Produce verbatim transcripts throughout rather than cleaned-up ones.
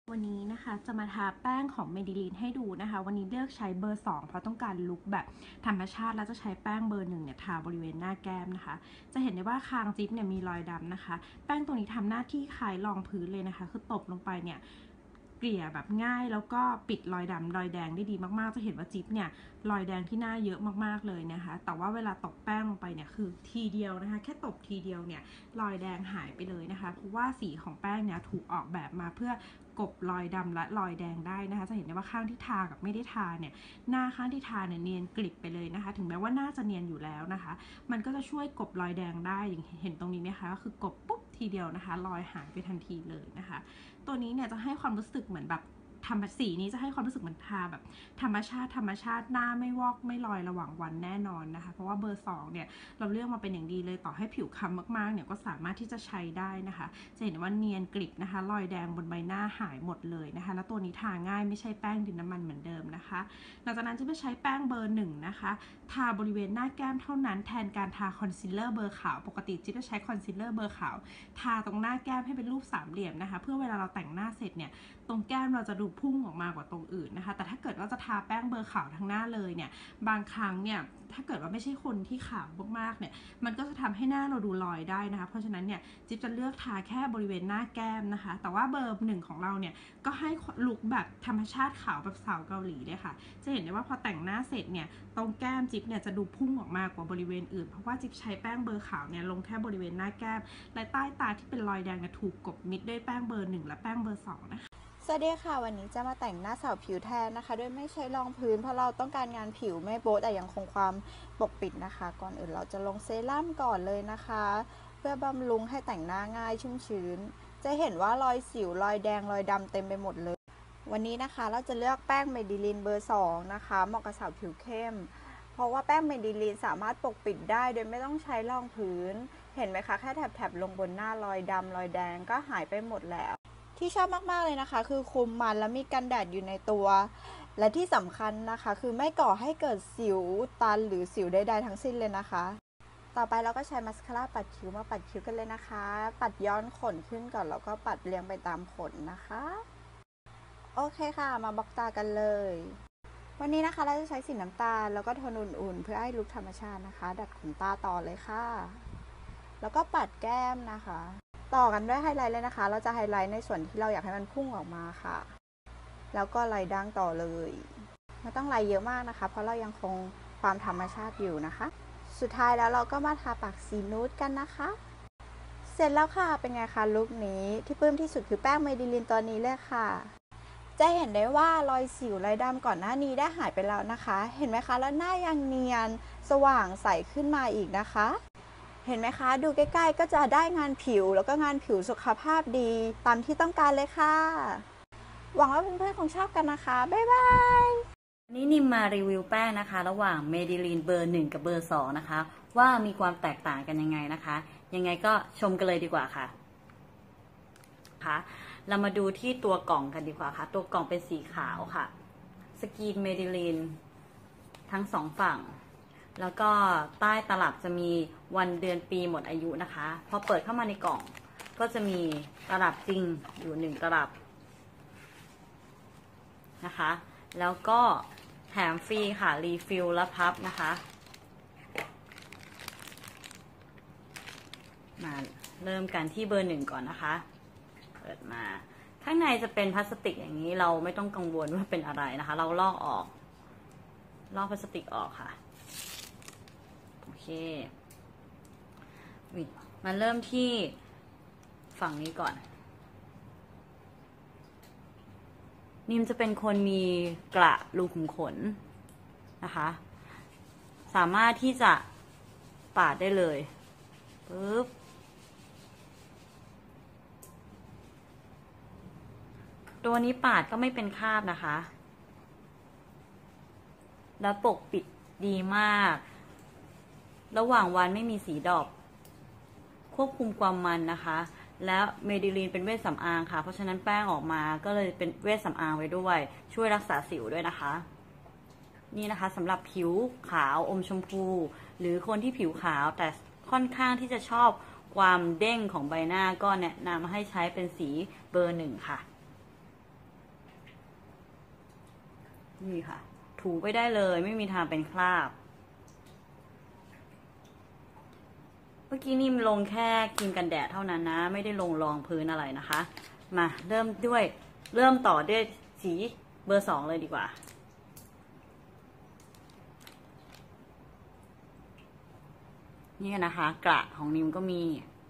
วันนี้นะคะจะมาทาแป้งของ Maybelline ให้ดูนะคะวันนี้เลือกใช้เบอร์สองเพราะต้องการลุคแบบธรรมชาติแล้วจะใช้แป้งเบอร์หนึ่งเนี่ยทาบริเวณหน้าแก้มนะคะจะเห็นได้ว่าคางจิ๊บเนี่ยมีรอยดำนะคะแป้งตัวนี้ทำหน้าที่คล้ายรองพื้นเลยนะคะคือตบลงไปเนี่ยเกลี่ยแบบง่ายแล้วก็ปิดรอยดำรอยแดงได้ดีมากๆจะเห็นว่าจิ๊บเนี่ยรอยแดงที่หน้าเยอะมากๆเลยนะคะแต่ว่าเวลาตบแป้งลงไปเนี่ยคือทีเดียวนะคะแค่ตบทีเดียวเนี่ยรอยแดงหายไปเลยนะคะเพราะว่าสีของแป้งเนี่ยถูกออกแบบมาเพื่อกบรอยดำและรอยแดงได้นะคะจะเห็นได้ว่าข้างที่ทากับไม่ได้ทาเนี่ยหน้าข้างที่ทาเนี่ยเนียนกริบไปเลยนะคะถึงแม้ว่าหน้าจะเนียนอยู่แล้วนะคะมันก็จะช่วยกบรอยแดงได้อย่างเห็นตรงนี้ไหมคะก็คือกบปุ๊บทีเดียวนะคะรอยหายไปทันทีเลยนะคะตัวนี้เนี่ยจะให้ความรู้สึกเหมือนแบบทำสีนี้จะให้ความรู้สึกเหมือนทาแบบธรรมชาติธรรมชาติหน้าไม่วอกไม่ลอยระหว่างวันแน่นอนนะคะเพราะว่าเบอร์สองเนี่ยเราเลือกมาเป็นอย่างดีเลยต่อให้ผิวคล้ำมากๆเนี่ยก็สามารถที่จะใช้ได้นะคะจะเห็นว่าเนียนกริบนะคะรอยแดงบนใบหน้าหายหมดเลยนะคะแล้วตัวนี้ทาง่ายไม่ใช่แป้งดินน้ำมันเหมือนเดิมนะคะหลังจากนั้นจะไปใช้แป้งเบอร์หนึ่งนะคะทาบริเวณหน้าแก้มเท่านั้นแทนการทาคอนซีลเลอร์เบอร์ขาวปกติจิ๊บจะใช้คอนซีลเลอร์เบอร์ขาวทาตรงหน้าแก้มให้เป็นรูปสามเหลี่ยมนะคะเพื่อเวลาเราแต่งหน้าเสร็จเนี่ยตรงแก้มเราจะดูพุ่งออกมากว่าตรงอื่นนะคะแต่ถ้าเกิดว่าจะทาแป้งเบอร์ขาวทั้งหน้าเลยเนี่ยบางครั้งเนี่ยถ้าเกิดว่าไม่ใช่คนที่ขาวมากๆเนี่ยมันก็จะทำให้หน้าเราดูลอยได้นะคะเพราะฉะนั้นเนี่ยจิ๊บจะเลือกทาแค่บริเวณหน้าแก้มนะคะแต่ว่าเบอร์หนึ่งของเราเนี่ยก็ให้ลุคแบบธรรมชาติขาวแบบสาวเกาหลีเลยค่ะจะเห็นได้ว่าพอแต่งหน้าเสร็จเนี่ยตรงแก้มจิ๊บเนี่ยจะดูพุ่งออกมากว่าบริเวณอื่นเพราะว่าจิ๊บใช้แป้งเบอร์ขาวเนี่ยลงแค่บริเวณหน้าแก้มและใต้ตาที่เป็นรอยแดงเนี่ยถูกกบมิดด้วยแป้งเบอร์หนึ่งและแป้งเบอร์สองนะคะสวัสดีค่ะวันนี้จะมาแต่งหน้าสาวผิวแทนนะคะด้วยไม่ใช้รองพื้นเพราะเราต้องการงานผิวไม่โบ๊ทแต่ยังคงความปกปิดนะคะก่อนอื่นเราจะลงเซรั่มก่อนเลยนะคะเพื่อบำรุงให้แต่งหน้าง่ายชุ่มชื้นจะเห็นว่ารอยสิวรอยแดงรอยดำเต็มไปหมดเลยวันนี้นะคะเราจะเลือกแป้งเมดิลินเบอร์สองนะคะเหมาะกับสาวผิวเข้มเพราะว่าแป้งเมดิลินสามารถปกปิดได้โดยไม่ต้องใช้รองพื้นเห็นไหมคะแค่แถบๆลงบนหน้ารอยดำรอยแดงก็หายไปหมดแล้วที่ชอบมากๆเลยนะคะคือคุมมันและมีกันแดดอยู่ในตัวและที่สำคัญนะคะคือไม่ก่อให้เกิดสิวตันหรือสิวใดๆทั้งสิ้นเลยนะคะต่อไปเราก็ใช้มัสคาร่าปัดคิ้วมาปัดคิ้วกันเลยนะคะปัดย้อนขนขึ้นก่อนแล้วก็ปัดเรียงไปตามขนนะคะโอเคค่ะมาบล็อกตากันเลยวันนี้นะคะเราจะใช้สีน้ำตาลแล้วก็โทนอุ่นๆเพื่อให้ลุคธรรมชาตินะคะดัดขนตาต่อเลยค่ะแล้วก็ปัดแก้มนะคะต่อกันด้วยไฮไลท์เลยนะคะเราจะไฮไลท์ในส่วนที่เราอยากให้มันพุ่งออกมาค่ะแล้วก็ไลท์ด่างต่อเลยไม่ต้องไลท์เยอะมากนะคะเพราะเรายังคงความธรรมชาติอยู่นะคะสุดท้ายแล้วเราก็มาทาปากสีนูดกันนะคะเสร็จแล้วค่ะเป็นไงคะลุคนี้ที่ปลื้มที่สุดคือแป้งเมดิลินตัวนี้เลยค่ะจะเห็นได้ว่ารอยสิวรอยดำก่อนหน้านี้ได้หายไปแล้วนะคะเห็นไหมคะแล้วหน้ายังเนียนสว่างใสขึ้นมาอีกนะคะเห็นไหมคะดูใกล้ๆก็จะได้งานผิวแล้วก็งานผิวสุขภาพดีตามที่ต้องการเลยค่ะหวังว่าเพื่อนๆคงชอบกันนะคะบ๊ายบายวันนี้นิมมารีวิวแป้งนะคะระหว่างเมดิลีนเบอร์หนึ่งกับเบอร์สองนะคะว่ามีความแตกต่างกันยังไงนะคะยังไงก็ชมกันเลยดีกว่าค่ะค่ะเรามาดูที่ตัวกล่องกันดีกว่าค่ะตัวกล่องเป็นสีขาวค่ะสกรีนเมดิลีนทั้งสองฝั่งแล้วก็ใต้ตลับจะมีวันเดือนปีหมดอายุนะคะพอเปิดเข้ามาในกล่องก็จะมีตลับจริงอยู่หนึ่งตลับนะคะแล้วก็แถมฟรีค่ะรีฟิลและพับนะคะมาเริ่มกันที่เบอร์หนึ่งก่อนนะคะเปิดมาข้างในจะเป็นพลาสติกอย่างนี้เราไม่ต้องกังวลว่าเป็นอะไรนะคะเราลอกออกลอกพลาสติกออกค่ะโอเคมาเริ่มที่ฝั่งนี้ก่อนนิมจะเป็นคนมีกระรูขุมขนนะคะสามารถที่จะปาดได้เลยปึ๊บตัวนี้ปาดก็ไม่เป็นคราบนะคะแล้วปกปิดดีมากระหว่างวันไม่มีสีดอกควบคุมความมันนะคะแล้วเมดิลีนเป็นเวชสำอางค่ะเพราะฉะนั้นแป้งออกมาก็เลยเป็นเวชสำอางไว้ด้วยช่วยรักษาสิวด้วยนะคะนี่นะคะสำหรับผิวขาวอมชมพูหรือคนที่ผิวขาวแต่ค่อนข้างที่จะชอบความเด้งของใบหน้าก็แนะนำให้ใช้เป็นสีเบอร์หนึ่งค่ะนี่ค่ะ ถูไปได้เลยไม่มีทางเป็นคราบเมื่อกี้นิ่มลงแค่ครีมกันแดดเท่านั้นนะไม่ได้ลงรองพื้นอะไรนะคะมาเริ่มด้วยเริ่มต่อด้วยสีเบอร์สองเลยดีกว่านี่นะคะกระของนิมก็มี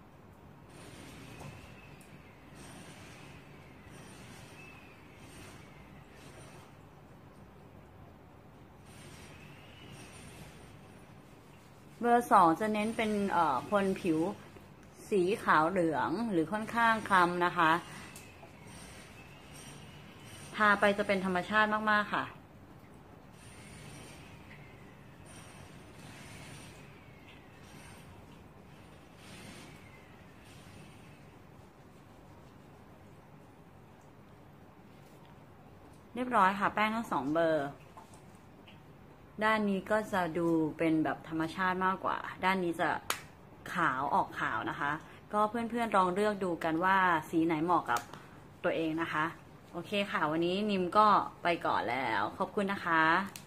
เบอร์สองจะเน้นเป็นเอ่อคนผิวสีขาวเหลืองหรือค่อนข้างคล้ำนะคะทาไปจะเป็นธรรมชาติมากๆค่ะเรียบร้อยค่ะแป้งทั้งสองเบอร์ด้านนี้ก็จะดูเป็นแบบธรรมชาติมากกว่าด้านนี้จะขาวออกขาวนะคะก็เพื่อนๆลองเลือกดูกันว่าสีไหนเหมาะกับตัวเองนะคะโอเคค่ะวันนี้นิมก็ไปก่อนแล้วขอบคุณนะคะ